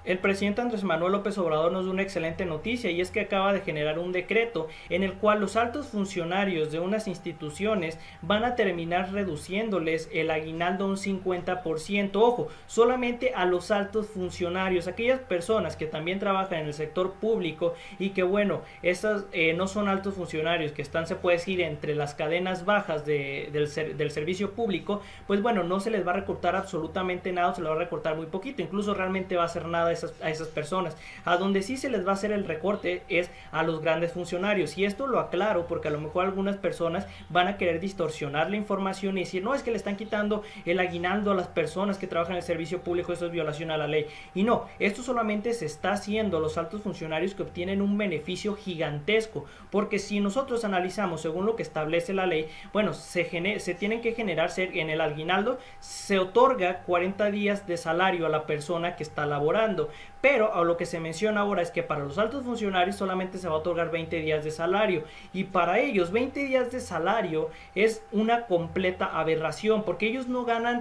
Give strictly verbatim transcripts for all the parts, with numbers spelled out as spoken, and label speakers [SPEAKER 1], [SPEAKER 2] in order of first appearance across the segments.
[SPEAKER 1] El presidente Andrés Manuel López Obrador nos da una excelente noticia, y es que acaba de generar un decreto en el cual los altos funcionarios de unas instituciones van a terminar reduciéndoles el aguinaldo a un cincuenta por ciento. Ojo, solamente a los altos funcionarios, aquellas personas que también trabajan en el sector público y que bueno, esas eh, no son altos funcionarios, que están, se puede decir, entre las cadenas bajas de, del, ser, del servicio público, pues bueno, no se les va a recortar absolutamente nada, se les va a recortar muy poquito, incluso realmente va a ser nada esas, a esas personas. A donde sí se les va a hacer el recorte es a los grandes funcionarios, y esto lo aclaro porque a lo mejor algunas personas van a querer distorsionar la información y decir, no, es que le están quitando el aguinaldo a las personas que trabajan en el servicio público, eso es violación a la ley. Y no, esto solamente se está haciendo a los altos funcionarios que obtienen un beneficio gigantesco, porque si nosotros analizamos según lo que establece la ley, bueno, se, gener se tienen que generar, en el aguinaldo se otorga cuarenta días de salario a la persona que está laborando, pero a lo que se menciona ahora es que para los altos funcionarios solamente se va a otorgar veinte días de salario, y para ellos veinte días de salario es una completa aberración, porque ellos no ganan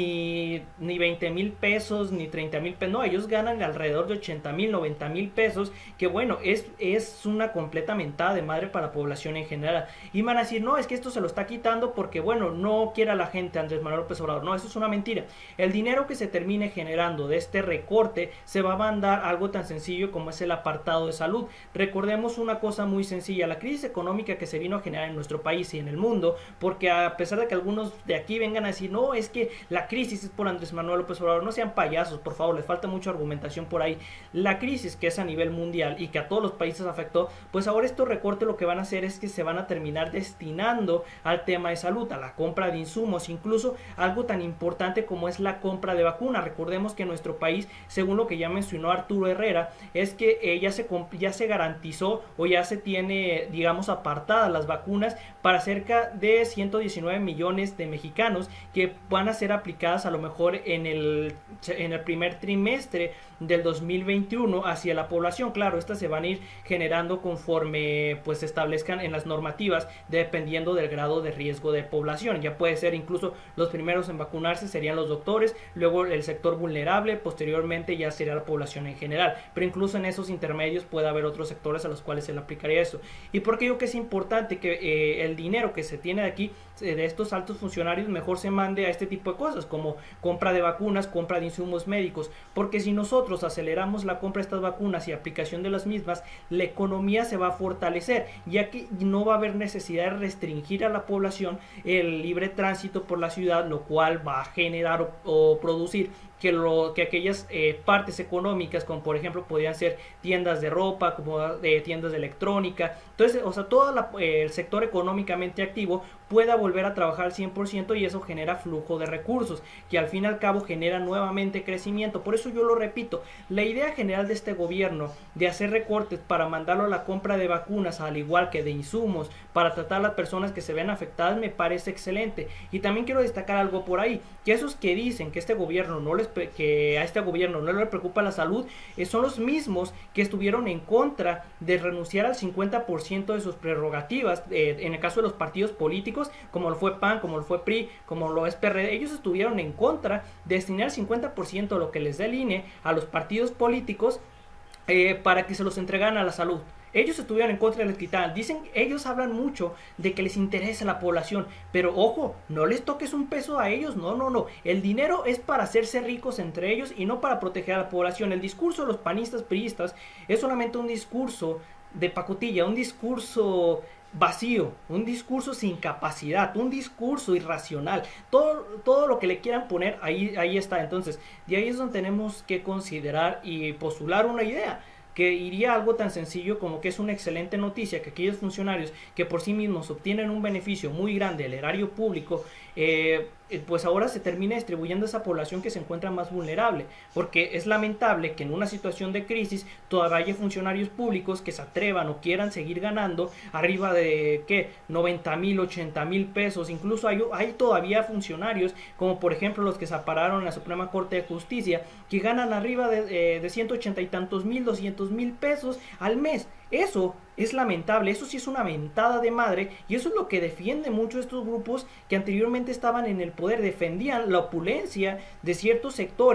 [SPEAKER 1] ni, ni veinte mil pesos ni treinta mil pesos, no, ellos ganan alrededor de ochenta mil, noventa mil pesos, que bueno, es, es una completa mentada de madre para la población en general. Y van a decir, no, es que esto se lo está quitando porque bueno, no quiere a la gente Andrés Manuel López Obrador. No, eso es una mentira. El dinero que se termine generando de este recorte se va a mandar algo tan sencillo como es el apartado de salud. Recordemos una cosa muy sencilla: la crisis económica que se vino a generar en nuestro país y en el mundo, porque a pesar de que algunos de aquí vengan a decir, no, es que la crisis es por Andrés Manuel López Obrador, no sean payasos, por favor, les falta mucha argumentación por ahí. La crisis que es a nivel mundial y que a todos los países afectó, pues ahora estos recortes lo que van a hacer es que se van a terminar destinando al tema de salud, a la compra de insumos, incluso algo tan importante como es la compra de vacunas. Recordemos que en nuestro país, según lo que ya mencionó Arturo Herrera, es que eh, ya, se, ya se garantizó o ya se tiene, digamos, apartadas las vacunas para cerca de ciento diecinueve millones de mexicanos, que van a ser aplicadas a lo mejor en el, en el primer trimestre del dos mil veintiuno hacia la población. Claro, estas se van a ir generando conforme pues se establezcan en las normativas, dependiendo del grado de riesgo de población. Ya puede ser incluso los primeros en vacunarse serían los doctores, luego el sector vulnerable, posteriormente ya sería la población en general, pero incluso en esos intermedios puede haber otros sectores a los cuales se le aplicaría eso. ¿Y por qué digo que es importante que eh, el dinero que se tiene de aquí, de estos altos funcionarios, mejor se mande a este tipo de cosas como compra de vacunas, compra de insumos médicos? Porque si nosotros aceleramos la compra de estas vacunas y aplicación de las mismas, la economía se va a fortalecer, ya que no va a haber necesidad de restringir a la población el libre tránsito por la ciudad, lo cual va a generar o, o producir que, lo, que aquellas eh, partes económicas, como por ejemplo podrían ser tiendas de ropa, como eh, tiendas de electrónica, entonces, o sea, todo la, eh, el sector económicamente activo pueda volver a trabajar al cien por ciento, y eso genera flujo de recursos, que al fin y al cabo genera nuevamente crecimiento. Por eso yo lo repito, la idea general de este gobierno de hacer recortes para mandarlo a la compra de vacunas, al igual que de insumos, para tratar a las personas que se ven afectadas, me parece excelente. Y también quiero destacar algo por ahí, que esos que dicen que este gobierno no les que a este gobierno no le preocupa la salud, eh, son los mismos que estuvieron en contra de renunciar al cincuenta por ciento de sus prerrogativas, eh, en el caso de los partidos políticos, como lo fue P A N, como lo fue P R I, como lo es P R D. Ellos estuvieron en contra de destinar el cincuenta por ciento de lo que les dé el I N E a los partidos políticos, eh, para que se los entregaran a la salud. Ellos estuvieron en contra del hospital. Dicen, ellos hablan mucho de que les interesa la población, pero ojo, no les toques un peso a ellos, no, no, no. El dinero es para hacerse ricos entre ellos y no para proteger a la población. El discurso de los panistas, priistas, es solamente un discurso de pacotilla, un discurso vacío, un discurso sin capacidad, un discurso irracional. Todo, todo lo que le quieran poner, ahí, ahí está. Entonces, de ahí es donde tenemos que considerar y postular una idea, que iría algo tan sencillo como que es una excelente noticia que aquellos funcionarios que por sí mismos obtienen un beneficio muy grande del erario público, eh, pues ahora se termina distribuyendo a esa población que se encuentra más vulnerable, porque es lamentable que en una situación de crisis todavía haya funcionarios públicos que se atrevan o quieran seguir ganando arriba de ¿qué? noventa mil, ochenta mil pesos. Incluso hay, hay todavía funcionarios como por ejemplo los que se apararon en la Suprema Corte de Justicia, que ganan arriba de, eh, de ciento ochenta y tantos mil, doscientos mil pesos al mes. Eso es lamentable, eso sí es una mentada de madre, y eso es lo que defiende mucho estos grupos que anteriormente estaban en el poder, defendían la opulencia de ciertos sectores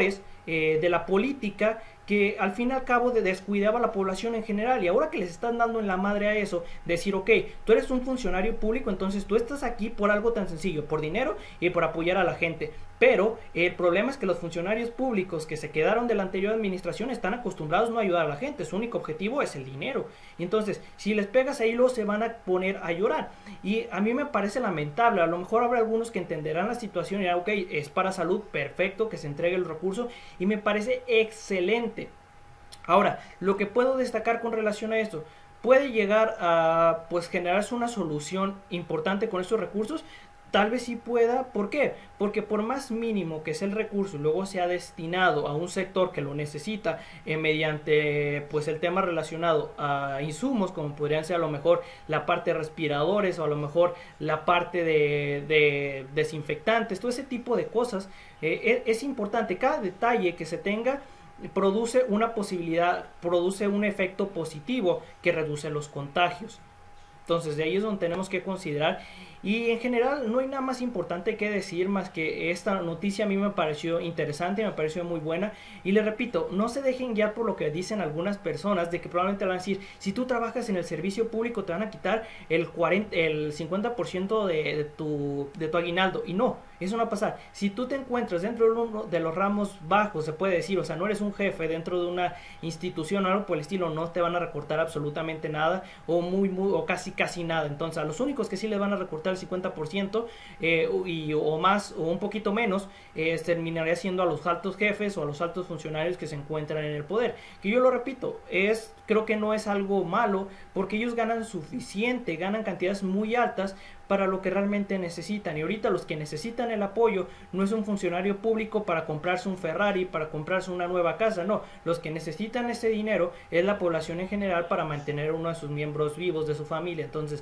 [SPEAKER 1] eh, de la política que al fin y al cabo de descuidaba a la población en general, y ahora que les están dando en la madre a eso, decir, ok, tú eres un funcionario público, entonces tú estás aquí por algo tan sencillo, por dinero y por apoyar a la gente. Pero el problema es que los funcionarios públicos que se quedaron de la anterior administración están acostumbrados no a ayudar a la gente, su único objetivo es el dinero. Y entonces, si les pegas ahí, luego se van a poner a llorar. Y a mí me parece lamentable, a lo mejor habrá algunos que entenderán la situación y dirán, ok, es para salud, perfecto, que se entregue el recurso, y me parece excelente. Ahora, lo que puedo destacar con relación a esto, puede llegar a pues generarse una solución importante con estos recursos. Tal vez sí pueda, ¿por qué? Porque por más mínimo que sea el recurso, luego sea destinado a un sector que lo necesita eh, mediante pues el tema relacionado a insumos, como podrían ser a lo mejor la parte de respiradores o a lo mejor la parte de, de desinfectantes, todo ese tipo de cosas, eh, es, es importante. Cada detalle que se tenga produce una posibilidad, produce un efecto positivo que reduce los contagios. Entonces de ahí es donde tenemos que considerar, y en general no hay nada más importante que decir más que esta noticia a mí me pareció interesante, me pareció muy buena, y les repito, no se dejen guiar por lo que dicen algunas personas de que probablemente van a decir, si tú trabajas en el servicio público te van a quitar el, cuarenta, el cincuenta por ciento de, de, tu, de tu aguinaldo, y no, eso no va a pasar. Si tú te encuentras dentro de uno de los ramos bajos, se puede decir, o sea, no eres un jefe dentro de una institución o algo por el estilo, no te van a recortar absolutamente nada, o muy, muy, o casi casi nada. Entonces a los únicos que sí les van a recortar el cincuenta por ciento eh, y, o más o un poquito menos eh, terminaría siendo a los altos jefes o a los altos funcionarios que se encuentran en el poder, que yo lo repito, es creo que no es algo malo porque ellos ganan suficiente, ganan cantidades muy altas para lo que realmente necesitan, y ahorita los que necesitan el apoyo no es un funcionario público para comprarse un Ferrari, para comprarse una nueva casa, no, los que necesitan ese dinero es la población en general para mantener uno de sus miembros vivos de su familia. Entonces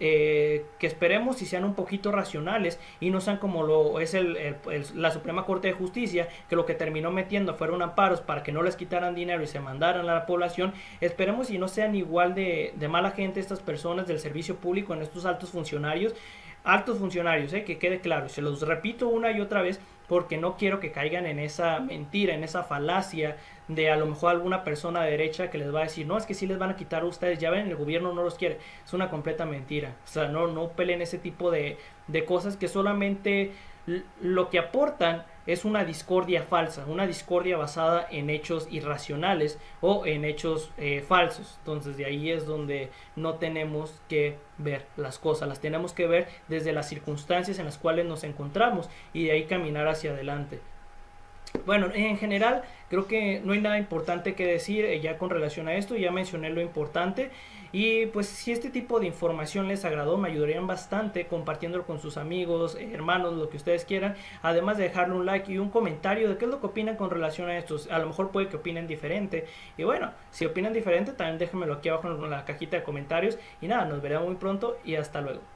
[SPEAKER 1] eh, que esperemos y sean un poquito racionales y no sean como lo es el, el, el, la Suprema Corte de Justicia, que lo que terminó metiendo fueron amparos para que no les quitaran dinero y se mandaran a la población. Esperemos y no sean igual de, de mala gente estas personas del servicio público, en estos altos funcionarios, altos funcionarios, eh, que quede claro, se los repito una y otra vez porque no quiero que caigan en esa mentira, en esa falacia de a lo mejor alguna persona de derecha que les va a decir, no, es que sí les van a quitar a ustedes, ya ven, el gobierno no los quiere. Es una completa mentira. O sea, no, no peleen ese tipo de, de cosas que solamente lo que aportan es una discordia falsa, una discordia basada en hechos irracionales o en hechos eh, falsos. Entonces de ahí es donde no tenemos que ver las cosas, las tenemos que ver desde las circunstancias en las cuales nos encontramos y de ahí caminar hacia adelante. Bueno, en general creo que no hay nada importante que decir eh, ya con relación a esto, ya mencioné lo importante, y pues si este tipo de información les agradó me ayudarían bastante compartiéndolo con sus amigos, eh, hermanos, lo que ustedes quieran, además de dejarle un like y un comentario de qué es lo que opinan con relación a esto. A lo mejor puede que opinen diferente, y bueno, si opinan diferente también déjenmelo aquí abajo en la cajita de comentarios, y nada, nos veremos muy pronto y hasta luego.